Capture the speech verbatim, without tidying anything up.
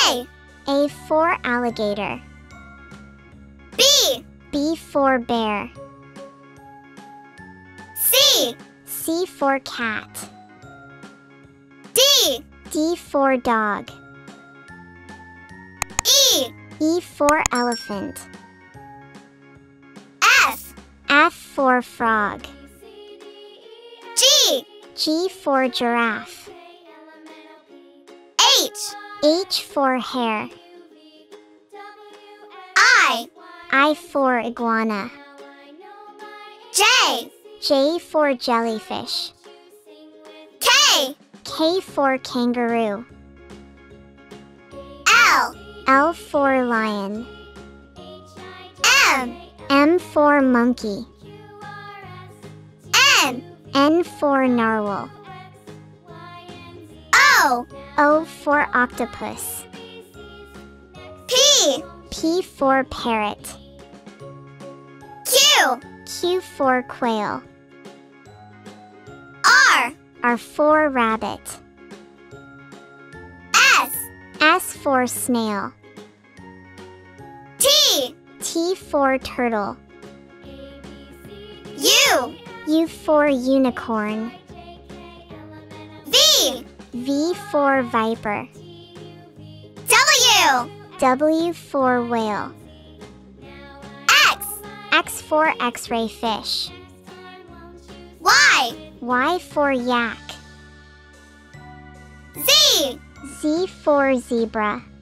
A. A for alligator. B. B for bear. C. C for cat. D. D for dog. E. E for elephant. F. F for frog. G. G for giraffe. H. H for hare. I. I for iguana. J. J for jellyfish. K. K for kangaroo. L. L for lion. M. M for monkey. N. N for narwhal. O. O for octopus. P. P for parrot. Q. Q for quail. R. R for rabbit. S. S for snail. T. T for turtle. U. U for unicorn. V. V for viper. W. W for whale. X. X for x-ray fish. Y. Y for yak. Z. Z for zebra.